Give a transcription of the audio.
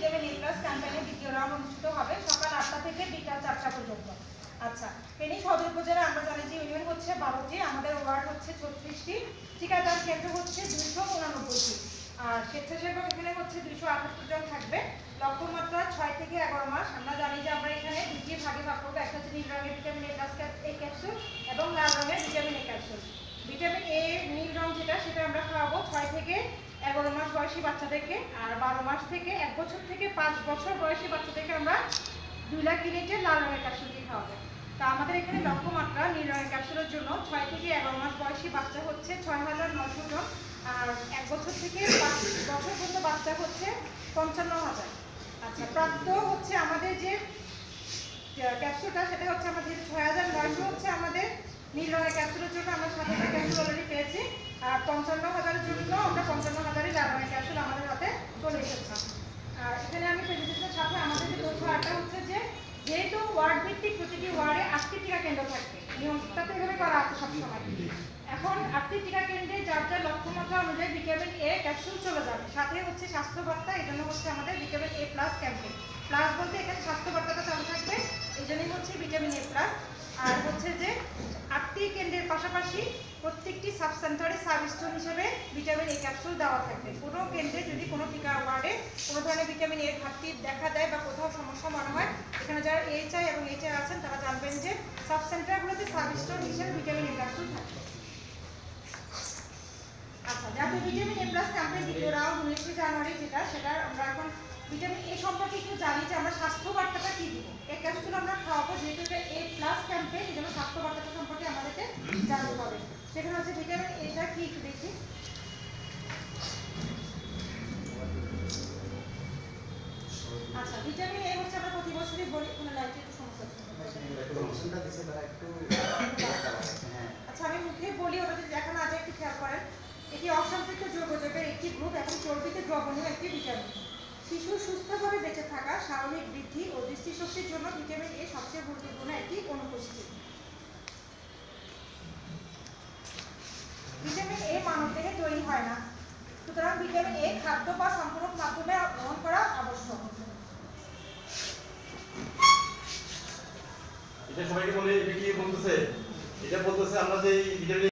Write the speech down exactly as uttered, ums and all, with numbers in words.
Vitamin A plus ক্যাম্পেইনের দ্বিতীয় round অনুষ্ঠিত হবে সকাল আটটা থেকে বিকাল চারটা পর্যন্ত। আচ্ছা, ফেনী সদর উপজেলা আমরা জানি যে ইউনিয়ন হচ্ছে বারোটি, আমাদের ওয়ার্ড হচ্ছে ছত্রিশটি, ঠিকাদার কেন্দ্র হচ্ছে দুইশো উনানব্বইটি, আর স্বেচ্ছাসেবক এখানে হচ্ছে দুইশো আটাত্তর জন থাকবে। লক্ষ্যমাত্রা ছয় থেকে এগারো মাস। আমরা জানি যে আমরা এখানে দুটি ভাগে ভাগ করবো, একটা হচ্ছে নীল রঙের ভিটামিন এ প্লাস এই ক্যাপসুল এবং লাল রঙের vitamin A capsule. Vitamin A নীল রং যেটা সেটা আমরা খাওয়াবো ছয় থেকে এগারো মাস বয়সী বাচ্চাদেরকে, আর বারো মাস থেকে এক বছর থেকে পাঁচ বছর বয়সী বাচ্চাদেরকে আমরা দুই লাখ ইউনিটের লাল রঙের ক্যাপসুলটি খাওয়াবো। তা আমাদের এখানে লক্ষ্যমাত্রা নীল রঙের ক্যাপসুলের জন্য ছয় থেকে এগারো মাস বয়সী বাচ্চা হচ্ছে ছয় হাজার নশো জন, আর এক বছর থেকে পাঁচ বছর পর্যন্ত বাচ্চা হচ্ছে পঞ্চান্ন হাজার। আচ্ছা, প্রাপ্ত হচ্ছে আমাদের যে ক্যাপসুলটা সেটা হচ্ছে আমাদের ছয় হাজার নয়শো হচ্ছে আমাদের নীল রঙের ক্যাপসুলের জন্য আমরা সাত হাজার ক্যাপসুল অলরেডি পেয়েছি, আর পঞ্চান্ন হাজারের জন্য আমরা পঞ্চান্ন হাজারই লাল রঙের ক্যাপসুল আমাদের হাতে চলে এসেছে। আর এখানে আমি প্রেজেন্টেশনের সাথে আমাদের যে তথ্য আরটা হচ্ছে যে যেহেতু ওয়ার্ড ভিত্তিক প্রতিটি ওয়ার্ডে আটটি টিকা কেন্দ্র থাকবে, নিয়মটা তো এভাবে করা আছে সবসময়। এখন আটটি টিকা কেন্দ্রে যার যার লক্ষ্যমাত্রা অনুযায়ী ভিটামিন এ ক্যাপসুল চলে যাবে, সাথে হচ্ছে স্বাস্থ্য বার্তা, এই জন্য হচ্ছে আমাদের vitamin A plus campaign. Plus বলতে এখানে স্বাস্থ্য বার্তাটা চালু থাকবে, এই জন্যই হচ্ছে ভিটামিন এ প্লাস। আর হচ্ছে যে আটটি কেন্দ্রের পাশাপাশি প্রত্যেকটি সাব সেন্টারে সাব স্টোর হিসেবে ভিটামিন এ ক্যাপসুল দেওয়া থাকবে। কোনো কেন্দ্রে যদি কোনো টিকা ওয়ার্ডে কোনো ধরনের ভিটামিন এর ঘাটতি দেখা দেয় বা কোথাও সমস্যা মনে হয়, এখানে যারা এইচআই এবং এইচআই আছেন তারা জানবেন যে সাব সেন্টারগুলোতে সাব স্টোর হিসেবে ভিটামিন এ ক্যাপসুল থাকবে। আচ্ছা, জাতীয় ভিটামিন এ প্লাস ক্যাম্পেইন দ্বিতীয় রাউন্ড উনিশে জানুয়ারি যেটা, সেটা আমরা এখন ভিটামিন এ সম্পর্কে একটু জানি যে আমরা স্বাস্থ্য বার্তাটা কি দিব। এই ক্যাপসুল আমরা খাওয়াবো, যেহেতু এটা এ প্লাস ক্যাম্পেইন, এই জন্য স্বাস্থ্য বার্তাটা সম্পর্কে আমাদেরকে জানতে হবে। সেখানে হচ্ছে ভিটামিন এটা কি একটু দেখি। আচ্ছা, ভিটামিন এ হচ্ছে আমরা প্রতি বছরই বলি, কোনো লাইটে একটু সমস্যা হচ্ছে। আচ্ছা, আমি মুখে বলি, ওটা যদি দেখা না যায় একটু খেয়াল করেন। এটি অসম্পৃক্ত যৌগযৌগের একটি গ্রুপ এবং চর্বিতে দ্রবণীয় একটি ভিটামিন। শিশুর সুস্থভাবে বেঁচে থাকা, স্বাভাবিক বৃদ্ধি ও দৃষ্টিশক্তির জন্য ভিটামিন এ সবচেয়ে গুরুত্বপূর্ণ একটি অনুপস্থিতি। ভিটামিন এ মানবদেহে তৈরি হয় না, সুতরাং ভিটামিন এ খাদ্য বা সম্পূরক মাধ্যমে গ্রহণ করা আবশ্যক। এটা সবাইকে বলে, এটা কি বলতেছে? এটা বলতেছে আমরা যে ভিটামিন